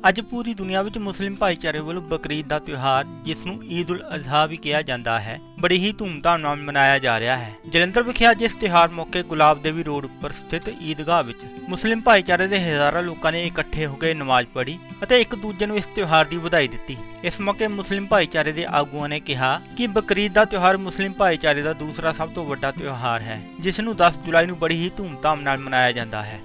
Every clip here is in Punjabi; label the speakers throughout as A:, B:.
A: ਅੱਜ ਪੂਰੀ ਦੁਨੀਆ ਵਿੱਚ ਮੁਸਲਿਮ ਭਾਈਚਾਰੇ ਵੱਲੋਂ ਬਕਰੀਦ ਦਾ ਤਿਉਹਾਰ, ਜਿਸ ਨੂੰ ਈਦ ਉਲ ਅਜ਼ਹਾ ਵੀ ਕਿਹਾ ਜਾਂਦਾ ਹੈ, ਬੜੀ ਹੀ ਧੂਮਧਾਮ ਨਾਲ ਮਨਾਇਆ ਜਾ ਰਿਹਾ ਹੈ। ਜਲੰਧਰ ਵਿਖੇ ਅੱਜ ਇਸ ਤਿਉਹਾਰ ਮੌਕੇ ਗੁਲਾਬ ਦੇਵੀ ਰੋਡ ਉੱਪਰ ਸਥਿਤ ਈਦਗਾਹ ਵਿੱਚ ਮੁਸਲਿਮ ਭਾਈਚਾਰੇ ਦੇ ਹਜ਼ਾਰਾਂ ਲੋਕਾਂ ਨੇ ਇਕੱਠੇ ਹੋ ਕੇ ਨਮਾਜ਼ ਪੜ੍ਹੀ ਅਤੇ ਇੱਕ ਦੂਜੇ ਨੂੰ ਇਸ ਤਿਉਹਾਰ ਦੀ ਵਧਾਈ ਦਿੱਤੀ। ਇਸ ਮੌਕੇ ਮੁਸਲਿਮ ਭਾਈਚਾਰੇ ਦੇ ਆਗੂਆਂ ਨੇ ਕਿਹਾ ਕਿ ਬਕਰੀਦ ਦਾ ਤਿਉਹਾਰ ਮੁਸਲਿਮ ਭਾਈਚਾਰੇ ਦਾ ਦੂਸਰਾ ਸਭ ਤੋਂ ਵੱਡਾ ਤਿਉਹਾਰ ਹੈ, ਜਿਸ ਨੂੰ 10 ਜੁਲਾਈ ਨੂੰ ਬੜੀ ਹੀ ਧੂਮਧਾਮ ਨਾਲ ਮਨਾਇਆ ਜਾਂਦਾ ਹੈ।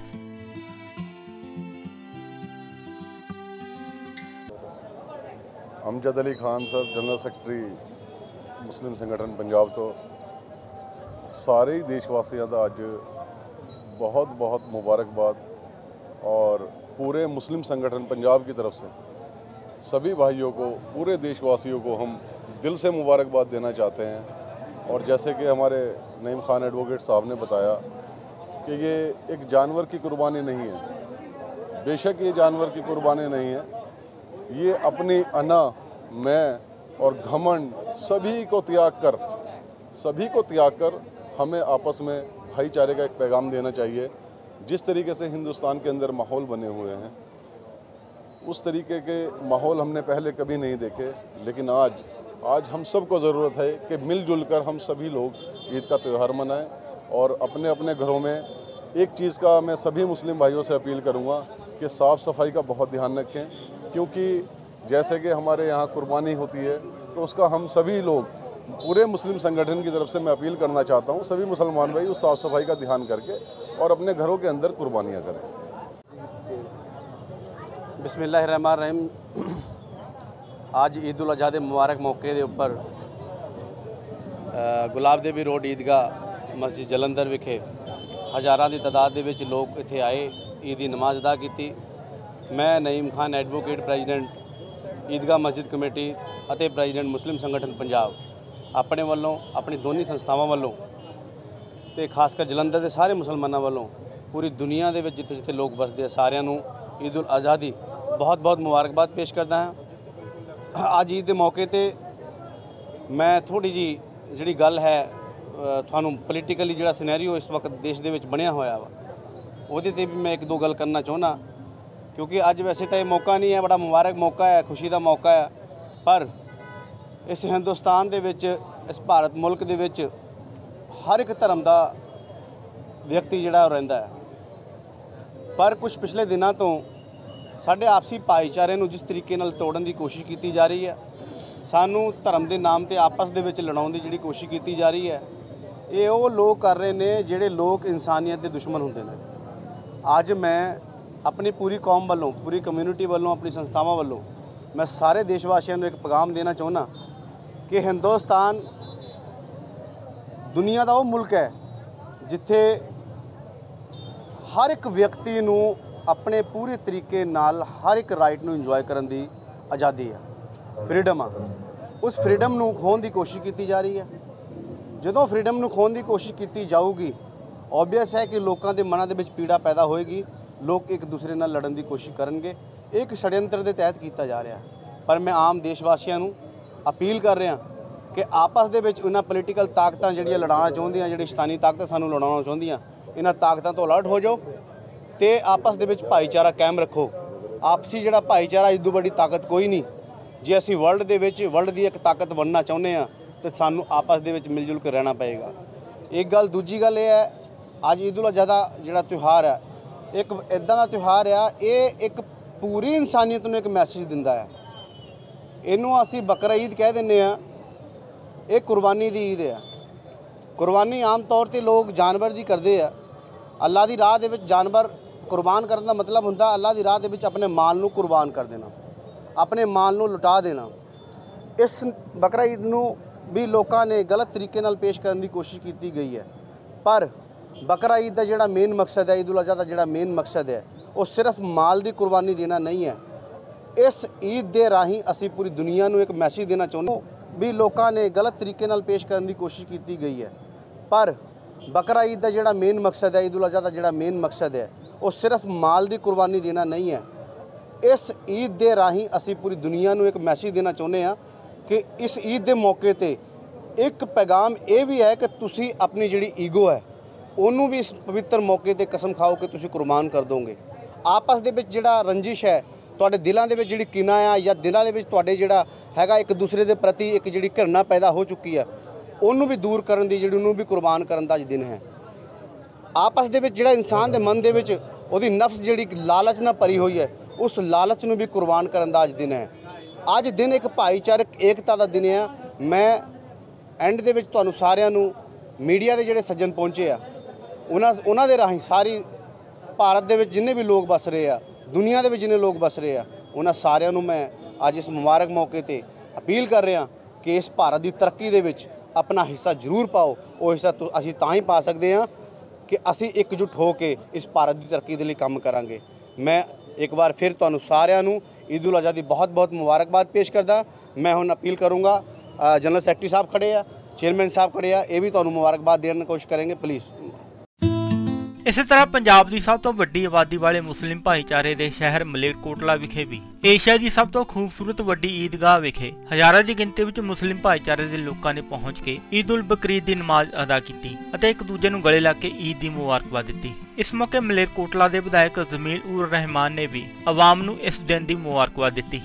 B: Amjad Ali Khan sir, general secretary Muslim Sangathan Punjab तो सारे ही देशवासियों का अज बहुत बहुत मुबारकबाद। और पूरे मुस्लिम संगठन पंजाब की तरफ से सभी भाइयों को, पूरे देशवासियों को हम दिल से मुबारकबाद देना चाहते हैं। और जैसे कि हमारे नईम खान एडवोकेट साहब ने बताया कि ये एक जानवर की कुर्बानी नहीं है, बेशक ये जानवर की कुर्बानी नहीं है, ये अपनी अना, मैं और घमंड सभी को त्याग कर हमें आपस में भाईचारे का एक पैगाम देना चाहिए। जिस तरीके से हिंदुस्तान के अंदर माहौल बने हुए हैं, उस तरीके के माहौल हमने पहले कभी नहीं देखे। लेकिन आज हम सबको ज़रूरत है कि मिलजुल कर हम सभी लोग ईद का त्यौहार मनाएं। और अपने अपने घरों में एक चीज़ का मैं सभी मुस्लिम भाइयों से अपील करूँगा कि साफ़ सफाई का बहुत ध्यान रखें, क्योंकि जैसे कि हमारे यहाँ कुर्बानी होती है तो उसका हम सभी लोग, पूरे मुस्लिम संगठन की तरफ से मैं अपील करना चाहता हूँ, सभी मुसलमान भाई उस साफ़ सफाई का ध्यान करके और अपने घरों के अंदर कुर्बानियाँ करें।
C: बिस्मिल्लाहिर्रहमानिर्रहीम। आज ईद उल अज़हा के मुबारक मौके के उपर गुलाब देवी रोड ईदगाह मस्जिद जलंधर विखे हज़ारां की तादाद के लोग इत्थे आए, ईद की नमाज अदा की। मैं Naeem Khan advocate president Eidgah Masjid committee ਅਤੇ ਪ੍ਰੈਜ਼ੀਡੈਂਟ ਮੁਸਲਿਮ ਸੰਗਠਨ ਪੰਜਾਬ ਆਪਣੇ ਵੱਲੋਂ, ਆਪਣੀ ਦੋਨੀ ਸੰਸਥਾਵਾਂ ਵੱਲੋਂ ਤੇ ਖਾਸ ਕਰ ਜਲੰਧਰ ਦੇ ਸਾਰੇ ਮੁਸਲਮਾਨਾਂ ਵੱਲੋਂ ਪੂਰੀ ਦੁਨੀਆ ਦੇ ਵਿੱਚ ਜਿੱਥੇ ਲੋਕ ਵਸਦੇ ਆ ਸਾਰਿਆਂ ਨੂੰ ਈਦ ਉਲ ਅਜ਼ਹਾ ਦੀ ਬਹੁਤ ਮੁਬਾਰਕਬਾਦ ਪੇਸ਼ ਕਰਦਾ ਹਾਂ। ਅੱਜ ਈਦ ਦੇ ਮੌਕੇ ਤੇ ਮੈਂ ਥੋੜੀ ਜੀ ਜਿਹੜੀ ਗੱਲ ਹੈ ਤੁਹਾਨੂੰ ਪੋਲੀਟੀਕਲੀ ਜਿਹੜਾ ਸਿਨੈਰੀਓ ਇਸ ਵਕਤ ਦੇਸ਼ ਦੇ ਵਿੱਚ ਬਣਿਆ ਹੋਇਆ ਵਾ ਉਹਦੇ ਤੇ ਵੀ ਮੈਂ ਇੱਕ ਦੋ ਗੱਲ ਕਰਨਾ ਚਾਹੁੰਦਾ, क्योंकि अज वैसे तो ये मौका नहीं है, बड़ा मुबारक मौका है, खुशी का मौका है, पर इस हिंदुस्तान दे विच, इस भारत मुल्क दे विच हर एक धर्म का व्यक्ति जिहड़ा रहिंदा है। पर कुछ पिछले दिनों तो साडे आपसी भाईचारे नूं जिस तरीके नाल तोड़न की कोशिश की जा रही है, सानू धर्म के नाम पर आपस दे विच लड़ाउण दी जिहड़ी कोशिश की जा रही है, ये वो लोग कर रहे हैं जिहड़े लोग इंसानियत के दुश्मन होंदे ने। अज मैं अपनी पूरी कौम वालों, पूरी कम्यूनिटी वालों, अपनी संस्थावां वालों मैं सारे देशवासियों को एक पैगाम देना चाहना कि हिंदुस्तान दुनिया का वो मुल्क है जिथे हर एक व्यक्ति नूं अपने पूरे तरीके नाल हर एक राइट नूं इंजॉय करन दी आज़ादी है, फ्रीडम आ। उस फ्रीडम नूं खोण दी कोशिश की जा रही है। जदों फ्रीडम नूं खोण दी कोशिश की जाऊगी, ओबवियस है कि लोगों के मनां दे विच पीड़ा पैदा होएगी, लोग एक दूसरे नाल लड़न की कोशिश करेंगे। एक षड्यंत्र के तहत किया जा रहा है। पर मैं आम देशवासियों को अपील कर रहा कि आपस दे विच इन्हां पोलीटिकल ताकतां जिहड़ियां लड़ाना चाहुंदियां, जिहड़ी शैतानी ताकतां सानूं लड़ाउणा चाहुंदियां, इन्हां ताकतां तो अलर्ट हो जाओ तो आपस दे विच भाईचारा कायम रखो। आपसी जिहड़ा भाईचारा इस तों वड्डी ताकत कोई नहीं। जे असीं वर्ल्ड दे विच वर्ल्ड की एक ताकत बनना चाहुंदे हां तो सानूं आपस दे विच मिलजुल के रहना पएगा। एक गल। दूजी गल यह है, अज ईद उल अज़हा दा जिहड़ा त्यौहार है, एक इदां दा त्यौहार आ, ये एक पूरी इंसानियत नूं एक मैसेज दिंदा है। इनू असीं बकरा ईद कह दिंदे आ, ये कुर्बानी दी ईद है। कुर्बानी आम तौर पर लोग जानवर की करते हैं। अल्लाह की राह दे विच जानवर कुर्बान करने का मतलब हुंदा अल्लाह की राह दे विच अपने माल नूं कुर्बान कर देना, अपने माल नूं लुटा देना। इस बकरा ईद नूं भी लोगों ने गलत तरीके नाल पेश करने की कोशिश की गई है। पर बकरा ईद का जिहड़ा मेन मकसद है, ईद उल अज़हा का जिहड़ा मेन मकसद है, वो सिर्फ माल की कुर्बानी देना नहीं है। इस ईद के राही असी पूरी दुनिया को एक मैसेज देना चाहते भी लोगों ने गलत तरीके नाल पेश करने की कोशिश की गई है। पर बकरा ईद का जिहड़ा मेन मकसद है, ईद उल अज़हा का जिहड़ा मेन मकसद है, वो सिर्फ माल की कुर्बानी देना नहीं है। इस ईद के राही असी पूरी दुनिया को एक मैसेज देना चाहते हैं कि इस ईद के मौके पर एक पैगाम ये भी है कि तुसी अपनी जिहड़ी ईगो है उन्होंने भी इस पवित्र मौके पर कसम खाओ कि तुसी कुर्बान कर दोगे। आपस दे विच जिहड़ा रंजिश है ਤੁਹਾਡੇ ਦਿਲਾਂ ਦੇ ਵਿੱਚ ਜਿਹੜੀ ਕਿਨਾ ਆ ਜਾਂ ਦਿਲਾਂ ਦੇ ਵਿੱਚ ਤੁਹਾਡੇ ਜਿਹੜਾ ਹੈਗਾ ਇੱਕ ਦੂਸਰੇ ਦੇ ਪ੍ਰਤੀ ਇੱਕ ਜਿਹੜੀ ਘਿਰਣਾ ਪੈਦਾ ਹੋ ਚੁੱਕੀ ਆ, ਉਹਨੂੰ ਵੀ ਦੂਰ ਕਰਨ ਦੀ ਜਿਹੜੀ ਉਹਨੂੰ ਵੀ ਕੁਰਬਾਨ ਕਰਨ ਦਾ ਅੱਜ ਦਿਨ ਹੈ। ਆਪਸ ਦੇ ਵਿੱਚ ਜਿਹੜਾ ਇਨਸਾਨ ਦੇ ਮਨ ਦੇ ਵਿੱਚ ਉਹਦੀ ਨਫਸ ਜਿਹੜੀ ਲਾਲਚ ਨਾਲ ਭਰੀ ਹੋਈ ਹੈ, ਉਸ ਲਾਲਚ ਨੂੰ ਵੀ ਕੁਰਬਾਨ ਕਰਨ ਦਾ ਅੱਜ ਦਿਨ ਹੈ। ਅੱਜ ਦਿਨ ਇੱਕ ਭਾਈਚਾਰਕ ਏਕਤਾ ਦਾ ਦਿਨ ਆ। ਮੈਂ ਐਂਡ ਦੇ ਵਿੱਚ ਤੁਹਾਨੂੰ ਸਾਰਿਆਂ ਨੂੰ ਮੀਡੀਆ ਦੇ ਜਿਹੜੇ ਸੱਜਣ ਪਹੁੰਚੇ ਆ, ਉਹਨਾਂ ਦੇ ਰਾਹੀਂ ਸਾਰੀ ਭਾਰਤ ਦੇ ਵਿੱਚ ਜਿੰਨੇ ਵੀ ਲੋਕ ਵਸ ਰਹੇ ਆ, ਦੁਨੀਆ ਦੇ ਵਿੱਚ ਜਿੰਨੇ ਲੋਕ ਵਸ ਰਹੇ ਆ, ਉਹਨਾਂ ਸਾਰਿਆਂ ਨੂੰ ਮੈਂ ਅੱਜ ਇਸ ਮੁਬਾਰਕ ਮੌਕੇ ਤੇ ਅਪੀਲ ਕਰ ਰਿਹਾ ਕਿ ਇਸ ਭਾਰਤ ਦੀ ਤਰੱਕੀ ਦੇ ਵਿੱਚ ਆਪਣਾ ਹਿੱਸਾ ਜ਼ਰੂਰ ਪਾਓ। ਉਹ ਹਿੱਸਾ ਅਸੀਂ ਤਾਂ ਹੀ ਪਾ ਸਕਦੇ ਹਾਂ ਕਿ ਅਸੀਂ ਇਕਜੁੱਟ ਹੋ ਕੇ ਇਸ ਭਾਰਤ ਦੀ ਤਰੱਕੀ ਦੇ ਲਈ ਕੰਮ ਕਰਾਂਗੇ। ਮੈਂ ਇੱਕ ਵਾਰ ਫਿਰ ਤੁਹਾਨੂੰ ਸਾਰਿਆਂ ਨੂੰ ਈਦ ਉਲ ਅਜ਼ਹਾ ਦੀ ਬਹੁਤ ਬਹੁਤ ਮੁਬਾਰਕਬਾਦ ਪੇਸ਼ ਕਰਦਾ। ਮੈਂ ਹੁਣ ਅਪੀਲ ਕਰੂੰਗਾ, ਜਨਰਲ ਸੈਕਟਰੀ ਸਾਹਿਬ ਖੜੇ ਆ, ਚੇਅਰਮੈਨ ਸਾਹਿਬ ਖੜੇ ਆ, ਇਹ ਵੀ ਤੁਹਾਨੂੰ ਮੁਬਾਰਕਬਾਦ ਦੇਣ ਦੀ ਕੋਸ਼ਿਸ਼ ਕਰਨਗੇ ਪਲੀਜ਼।
A: ਇਸੇ ਤਰ੍ਹਾਂ ਪੰਜਾਬ ਦੀ ਸਭ ਤੋਂ ਵੱਡੀ ਆਬਾਦੀ ਵਾਲੇ ਮੁਸਲਿਮ ਭਾਈਚਾਰੇ ਦੇ ਸ਼ਹਿਰ ਮਲੇਰਕੋਟਲਾ ਵਿਖੇ ਵੀ ਏਸ਼ੀਆ ਦੀ ਸਭ ਤੋਂ ਖੂਬਸੂਰਤ ਵੱਡੀ ਈਦਗਾਹ ਵਿਖੇ ਹਜ਼ਾਰਾਂ ਦੀ ਗਿਣਤੀ ਵਿੱਚ ਮੁਸਲਿਮ ਭਾਈਚਾਰੇ ਦੇ ਲੋਕਾਂ ਨੇ ਪਹੁੰਚ ਕੇ ਈਦ ਉਲ ਬਕਰੀਦ ਦੀ ਨਮਾਜ਼ ਅਦਾ ਕੀਤੀ ਅਤੇ ਇੱਕ ਦੂਜੇ ਨੂੰ ਗਲੇ ਲਾ ਕੇ ਈਦ ਦੀ ਮੁਬਾਰਕਬਾਦ ਦਿੱਤੀ। ਇਸ ਮੌਕੇ ਮਲੇਰਕੋਟਲਾ ਦੇ ਵਿਧਾਇਕ ਜ਼ਮੀਲ ਉਰ ਰਹਿਮਾਨ ਨੇ ਵੀ ਆਵਾਮ ਨੂੰ ਇਸ ਦਿਨ ਦੀ ਮੁਬਾਰਕਬਾਦ ਦਿੱਤੀ।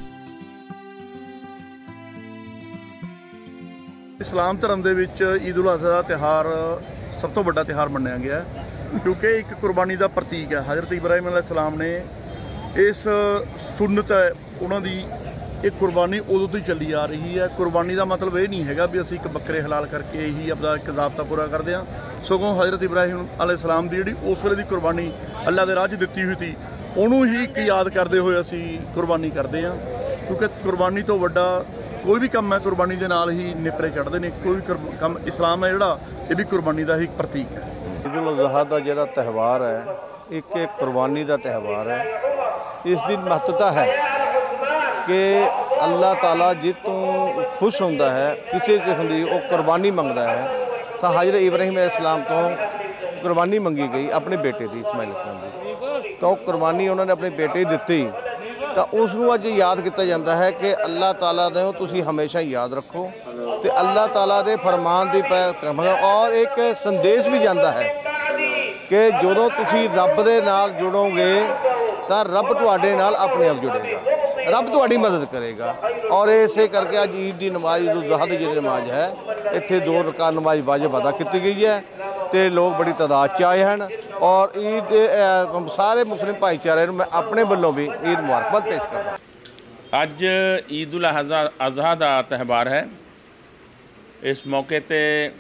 D: ਇਸਲਾਮ ਧਰਮ ਦੇ ਵਿੱਚ ਈਦ ਉਲ ਅਜ਼ਹਾ ਦਾ ਤਿਉਹਾਰ ਸਭ ਤੋਂ ਵੱਡਾ ਤਿਉਹਾਰ ਮੰਨਿਆ ਗਿਆ ਹੈ, ਕਿਉਂਕਿ ਇੱਕ ਕੁਰਬਾਨੀ ਦਾ ਪ੍ਰਤੀਕ ਹੈ। ਹਜ਼ਰਤ ਇਬਰਾਹੀਮ ਅਲੈਹਿਸਲਾਮ ਨੇ ਇਸ ਸੁਨਨਤ ਹੈ ਉਹਨਾਂ ਦੀ, ਇਹ ਕੁਰਬਾਨੀ ਉਦੋਂ ਤੋਂ ਹੀ ਚੱਲੀ ਆ ਰਹੀ ਹੈ। ਕੁਰਬਾਨੀ ਦਾ ਮਤਲਬ ਇਹ ਨਹੀਂ ਹੈਗਾ ਵੀ ਅਸੀਂ ਇੱਕ ਬੱਕਰੇ ਹਲਾਲ ਕਰਕੇ ਹੀ ਆਪਦਾ ਇੱਕ ਜ਼ਾਬਤਾ ਪੂਰਾ ਕਰਦੇ ਹਾਂ, ਸਗੋਂ ਹਜ਼ਰਤ ਇਬਰਾਹੀਮ ਅਲੈਹਿਸਲਾਮ ਦੀ ਜਿਹੜੀ ਉਸ ਵੇਲੇ ਦੀ ਕੁਰਬਾਨੀ ਅੱਲਾ ਦੇ ਰਾਹ 'ਚ ਦਿੱਤੀ ਹੋਈ ਸੀ, ਉਹਨੂੰ ਹੀ ਇੱਕ ਯਾਦ ਕਰਦੇ ਹੋਏ ਅਸੀਂ ਕੁਰਬਾਨੀ ਕਰਦੇ ਹਾਂ। ਕਿਉਂਕਿ ਕੁਰਬਾਨੀ ਤੋਂ ਵੱਡਾ ਕੋਈ ਵੀ ਕੰਮ ਹੈ, ਕੁਰਬਾਨੀ ਦੇ ਨਾਲ ਹੀ ਨਿਪਰੇ ਚੜ੍ਹਦੇ ਨੇ। ਕੋਈ ਵੀ ਕੰਮ ਇਸਲਾਮ ਹੈ ਜਿਹੜਾ, ਇਹ ਵੀ ਕੁਰਬਾਨੀ ਦਾ ਹੀ ਪ੍ਰਤੀਕ ਹੈ।
E: ਈਦ ਉਲ ਅਜ਼ਹਾ ਦਾ ਜਿਹੜਾ ਤਿਉਹਾਰ ਹੈ, ਇੱਕ ਕੁਰਬਾਨੀ ਦਾ ਤਿਉਹਾਰ ਹੈ। ਇਸ ਦੀ ਮਹੱਤਤਾ ਹੈ ਕਿ ਅੱਲਾਹ ਤਾਲਾ ਜਿਸ ਤੋਂ ਖੁਸ਼ ਹੁੰਦਾ ਹੈ, ਕਿਸੇ ਕਿਸਮ ਦੀ ਉਹ ਕੁਰਬਾਨੀ ਮੰਗਦਾ ਹੈ, ਤਾਂ ਹਜ਼ਰਤ ਇਬਰਾਹੀਮ ਅਲੈਹਿਸਲਾਮ ਤੋਂ ਕੁਰਬਾਨੀ ਮੰਗੀ ਗਈ ਆਪਣੇ ਬੇਟੇ ਦੀ, ਇਸਮਾਈਲ ਅਲੈਹਿਸਲਾਮ ਦੀ। ਤਾਂ ਉਹ ਕੁਰਬਾਨੀ ਉਹਨਾਂ ਨੇ ਆਪਣੇ ਬੇਟੇ ਦੀ ਦਿੱਤੀ, ਤਾਂ ਉਸ ਨੂੰ ਅੱਜ ਯਾਦ ਕੀਤਾ ਜਾਂਦਾ ਹੈ ਕਿ ਅੱਲਾਹ ਤਾਲਾ ਦੇ ਤੁਸੀਂ ਹਮੇਸ਼ਾ ਯਾਦ ਰੱਖੋ ਤੇ ਅੱਲਾਹ ਤਾਲਾ ਦੇ ਫਰਮਾਨ ਦੀ ਔਰ ਇੱਕ ਸੰਦੇਸ਼ ਵੀ ਜਾਂਦਾ ਹੈ ਕਿ ਜਦੋਂ ਤੁਸੀਂ ਰੱਬ ਦੇ ਨਾਲ ਜੁੜੋਗੇ ਤਾਂ ਰੱਬ ਤੁਹਾਡੇ ਨਾਲ ਆਪਣੇ ਆਪ ਜੁੜੇਗਾ, ਰੱਬ ਤੁਹਾਡੀ ਮਦਦ ਕਰੇਗਾ। ਔਰ ਇਸੇ ਕਰਕੇ ਅੱਜ ਈਦ ਦੀ ਨਮਾਜ਼, ਈਦ ਉਲ ਅਜ਼ਹਾ ਦੀ ਜਿਹੜੀ ਨਮਾਜ਼ ਹੈ, ਇੱਥੇ 2 ਰਕਾਤ ਨਮਾਜ਼ ਵਾਜਬ ਅਦਾ ਕੀਤੀ ਗਈ ਹੈ ਤੇ ਲੋਕ ਬੜੀ ਤਾਦਾਦ 'ਚ ਆਏ ਹਨ। ਔਰ ਈਦ ਸਾਰੇ ਮੁਸਲਿਮ ਭਾਈਚਾਰੇ ਨੂੰ ਮੈਂ ਆਪਣੇ ਵੱਲੋਂ ਵੀ ਈਦ ਮੁਬਾਰਕਬਾਦ ਪੇਸ਼ ਕਰਦਾ।
F: ਅੱਜ ਈਦ ਉਲ ਅਜ਼ਹਾ ਦਾ ਤਿਉਹਾਰ ਹੈ। ਇਸ ਮੌਕੇ 'ਤੇ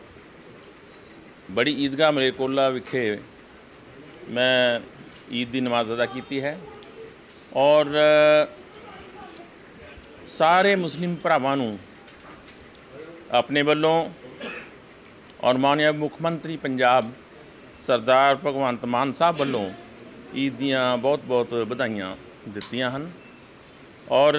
F: ਬੜੀ ਈਦਗਾਹ ਮਲੇਰਕੋਟਲਾ ਵਿਖੇ ਮੈਂ ਈਦ ਦੀ ਨਮਾਜ਼ ਅਦਾ ਕੀਤੀ ਹੈ ਔਰ ਸਾਰੇ ਮੁਸਲਿਮ ਭਰਾਵਾਂ ਨੂੰ ਆਪਣੇ ਵੱਲੋਂ ਔਰ ਮਾਨਯੋਗ ਮੁੱਖ ਮੰਤਰੀ ਪੰਜਾਬ ਸਰਦਾਰ ਭਗਵੰਤ ਮਾਨ ਸਾਹਿਬ ਵੱਲੋਂ ਈਦ ਦੀਆਂ ਬਹੁਤ ਬਹੁਤ ਵਧਾਈਆਂ ਦਿੱਤੀਆਂ ਹਨ ਔਰ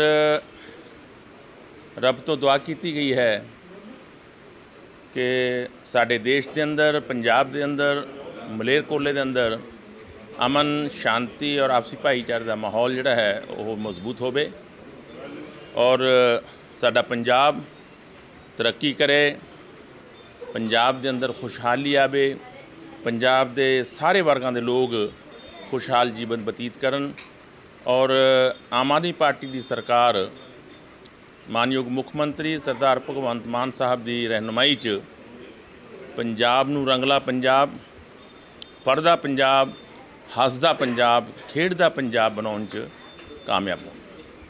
F: ਰੱਬ ਤੋਂ ਦੁਆ ਕੀਤੀ ਗਈ ਹੈ ਕਿ ਸਾਡੇ ਦੇਸ਼ ਦੇ ਅੰਦਰ, ਪੰਜਾਬ ਦੇ ਅੰਦਰ, ਮਲੇਰਕੋਟਲੇ ਦੇ ਅੰਦਰ ਅਮਨ, ਸ਼ਾਂਤੀ ਔਰ ਆਪਸੀ ਭਾਈਚਾਰੇ ਦਾ ਮਾਹੌਲ ਜਿਹੜਾ ਹੈ ਉਹ ਮਜ਼ਬੂਤ ਹੋਵੇ ਔਰ ਸਾਡਾ ਪੰਜਾਬ ਤਰੱਕੀ ਕਰੇ, ਪੰਜਾਬ ਦੇ ਅੰਦਰ ਖੁਸ਼ਹਾਲੀ ਆਵੇ, ਪੰਜਾਬ ਦੇ ਸਾਰੇ ਵਰਗਾਂ ਦੇ ਲੋਕ ਖੁਸ਼ਹਾਲ ਜੀਵਨ ਬਤੀਤ ਕਰਨ ਔਰ ਆਮ ਆਦਮੀ ਪਾਰਟੀ ਦੀ ਸਰਕਾਰ ਮਾਨਯੋਗ ਮੁੱਖ ਮੰਤਰੀ ਸਰਦਾਰ ਭਗਵੰਤ ਮਾਨ ਸਾਹਿਬ ਦੀ ਰਹਿਨੁਮਾਈ 'ਚ ਪੰਜਾਬ ਨੂੰ ਰੰਗਲਾ ਪੰਜਾਬ, ਪੜ੍ਹਦਾ ਪੰਜਾਬ, ਹੱਸਦਾ ਪੰਜਾਬ, ਖੇਡਦਾ ਪੰਜਾਬ ਬਣਾਉਣ 'ਚ ਕਾਮਯਾਬ ਹੋਣ।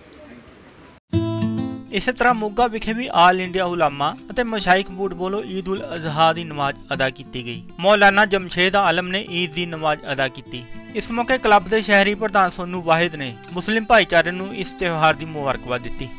A: ਇਸੇ ਤਰ੍ਹਾਂ ਮੋਗਾ ਵਿਖੇ ਵੀ ਆਲ ਇੰਡੀਆ ਉਲਾਮਾ ਅਤੇ ਮਸ਼ਾਇਖ ਬੋਰਡ ਵੱਲੋਂ ਈਦ ਉਲ ਅਜ਼ਹਾ ਦੀ ਨਮਾਜ਼ ਅਦਾ ਕੀਤੀ ਗਈ। ਮੌਲਾਨਾ ਜਮਸ਼ੇਦ ਆਲਮ ਨੇ ਈਦ ਦੀ ਨਮਾਜ਼ ਅਦਾ ਕੀਤੀ। ਇਸ ਮੌਕੇ ਕਲੱਬ ਦੇ ਸ਼ਹਿਰੀ ਪ੍ਰਧਾਨ ਸੋਨੂ ਵਾਹਿਦ ਨੇ ਮੁਸਲਿਮ ਭਾਈਚਾਰੇ ਨੂੰ ਇਸ ਤਿਉਹਾਰ ਦੀ ਮੁਬਾਰਕਬਾਦ ਦਿੱਤੀ।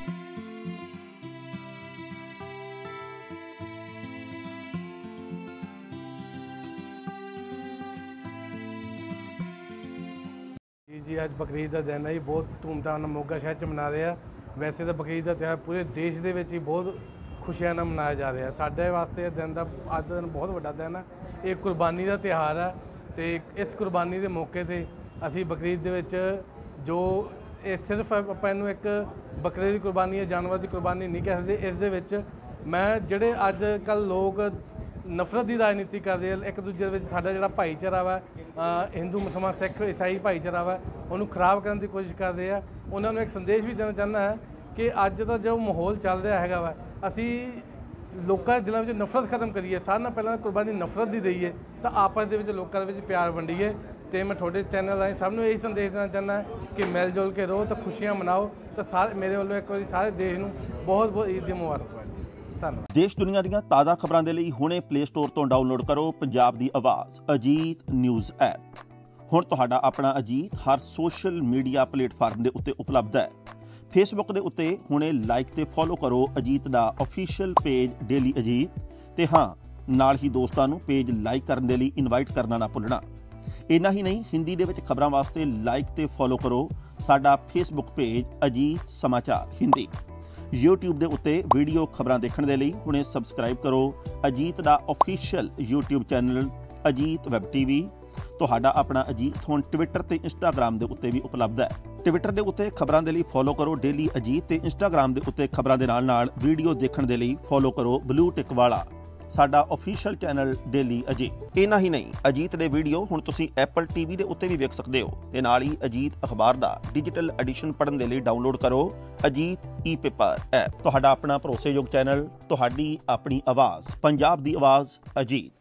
G: जी अज बकरीद का दिन है जी, बहुत धूमधाम मोगा शहर च मना रहे हैं। वैसे तो बकरीद का त्यौहार पूरे देश के ही बहुत खुशियां नाल मनाया जा रहा है। साढ़े वास्ते इस दिन का अज का दिन बहुत बड़ा दिन है। ये कुरबानी का त्यौहार है तो इस कुरबानी के मौके पर असी बकरीद के जो ये सिर्फ अपन एक बकरे की कुरबानी या जानवर की कुरबानी नहीं कह सकते। इस मैं जोड़े अज कल लोग नफरत की राजनीति कर रहे हैं, एक दूजे साडा जिहड़ा भाईचारा वा हिंदू मुसलमान सिख ईसाई भाईचारा वा ਉਹਨੂੰ ਖਰਾਬ ਕਰਨ ਦੀ ਕੋਸ਼ਿਸ਼ ਕਰਦੇ ਆ। ਉਹਨਾਂ ਨੂੰ ਇੱਕ ਸੰਦੇਸ਼ ਵੀ ਦੇਣਾ ਚਾਹੁੰਦਾ ਹੈ ਕਿ ਅੱਜ ਦਾ ਜੋ ਮਾਹੌਲ ਚੱਲ ਰਿਹਾ ਹੈਗਾ ਵਾ, ਅਸੀਂ ਲੋਕਾਂ ਦੇ ਦਿਲਾਂ ਵਿੱਚ ਨਫ਼ਰਤ ਖਤਮ ਕਰੀਏ। ਸਾਰਿਆਂ ਨਾਲੋਂ ਪਹਿਲਾਂ ਕੁਰਬਾਨੀ ਨਫ਼ਰਤ ਦੀ ਦਈਏ ਤਾਂ ਆਪਸ ਦੇ ਵਿੱਚ ਲੋਕਾਂ ਦੇ ਵਿੱਚ ਪਿਆਰ ਵੰਡੀਏ। ਤੇ ਮੈਂ ਤੁਹਾਡੇ ਚੈਨਲ ਰਾਹੀਂ ਸਭ ਨੂੰ ਇਹੀ ਸੰਦੇਸ਼ ਦੇਣਾ ਚਾਹੁੰਦਾ ਕਿ ਮਿਲ ਜੁਲ ਕੇ ਰਹੋ ਤਾਂ ਖੁਸ਼ੀਆਂ ਮਨਾਓ। ਤਾਂ ਸਾਰੇ ਮੇਰੇ ਵੱਲੋਂ ਇੱਕ ਵਾਰੀ ਸਾਰੇ ਦੇਸ਼ ਨੂੰ ਬਹੁਤ ਬਹੁਤ ਈਦ ਦੀ ਮੁਬਾਰਕਬਾਦ ਜੀ। ਧੰਨਵਾਦ।
H: ਦੇਸ਼ ਦੁਨੀਆ ਦੀਆਂ ਤਾਜ਼ਾ ਖਬਰਾਂ ਦੇ ਲਈ ਹੁਣੇ ਪਲੇ ਸਟੋਰ ਤੋਂ ਡਾਊਨਲੋਡ ਕਰੋ ਪੰਜਾਬ ਦੀ ਆਵਾਜ਼ ਅਜੀਤ ਨਿਊਜ਼ ਐਪ। ਹੁਣ ਤੁਹਾਡਾ ਆਪਣਾ ਅਜੀਤ ਹਰ ਸੋਸ਼ਲ ਮੀਡੀਆ ਪਲੇਟਫਾਰਮ ਦੇ ਉੱਤੇ ਉਪਲਬਧ ਹੈ। ਫੇਸਬੁੱਕ ਦੇ ਉੱਤੇ ਹੁਣੇ ਲਾਈਕ ਤੇ ਫੋਲੋ ਕਰੋ ਅਜੀਤ ਦਾ ਅਫੀਸ਼ੀਅਲ ਪੇਜ ਡੇਲੀ ਅਜੀਤ, ਤੇ ਹਾਂ ਨਾਲ ਹੀ ਦੋਸਤਾਂ ਨੂੰ ਪੇਜ ਲਾਈਕ ਕਰਨ ਦੇ ਲਈ ਇਨਵਾਈਟ ਕਰਨਾ ਨਾ ਭੁੱਲਣਾ। ਇੰਨਾ ਹੀ ਨਹੀਂ, ਹਿੰਦੀ ਦੇ ਵਿੱਚ ਖਬਰਾਂ ਵਾਸਤੇ ਲਾਈਕ ਤੇ ਫੋਲੋ ਕਰੋ ਸਾਡਾ ਫੇਸਬੁੱਕ ਪੇਜ ਅਜੀਤ ਸਮਾਚਾਰ ਹਿੰਦੀ। YouTube ਦੇ ਉੱਤੇ ਵੀਡੀਓ ਖਬਰਾਂ ਦੇਖਣ ਦੇ ਲਈ ਹੁਣੇ ਸਬਸਕ੍ਰਾਈਬ ਕਰੋ ਅਜੀਤ ਦਾ official YouTube channel Ajit web TV। ਤੁਹਾਡਾ ਆਪਣਾ ਅਜੀਤ ਹੁਣ ਟਵਿੱਟਰ ਤੇ ਇੰਸਟਾਗ੍ਰਾਮ ਦੇ ਉੱਤੇ ਵੀ ਉਪਲਬਧ ਹੈ। ਟਵਿੱਟਰ ਦੇ ਉੱਤੇ ਖਬਰਾਂ ਦੇ ਲਈ ਫੋਲੋ ਕਰੋ ਡੇਲੀ ਅਜੀਤ, ਤੇ ਇੰਸਟਾਗ੍ਰਾਮ ਦੇ ਉੱਤੇ ਖਬਰਾਂ ਦੇ ਨਾਲ ਵੀਡੀਓ ਦੇਖਣ ਦੇ ਲਈ ਫੋਲੋ ਕਰੋ ਬਲੂ ਟਿਕ ਵਾਲਾ ਸਾਡਾ ਅਫੀਸ਼ੀਅਲ ਚੈਨਲ ਡੇਲੀ ਅਜੀਤ। ਇੰਨਾ ਹੀ ਨਹੀਂ, ਅਜੀਤ ਦੇ ਵੀਡੀਓ ਹੁਣ ਤੁਸੀਂ Apple TV ਦੇ ਉੱਤੇ ਵੀ ਵੇਖ ਸਕਦੇ ਹੋ, ਤੇ ਨਾਲ ਹੀ ਅਜੀਤ ਅਖਬਾਰ ਦਾ ਡਿਜੀਟਲ ਐਡੀਸ਼ਨ ਪੜ੍ਹਨ ਦੇ ਲਈ ਡਾਊਨਲੋਡ ਕਰੋ ਅਜੀਤ ਈ-ਪੇਪਰ ਐਪ। ਤੁਹਾਡਾ ਆਪਣਾ ਭਰੋਸੇਯੋਗ ਚੈਨਲ, ਤੁਹਾਡੀ ਆਪਣੀ ਆਵਾਜ਼, ਪੰਜਾਬ ਦੀ ਆਵਾਜ਼ ਅਜੀਤ।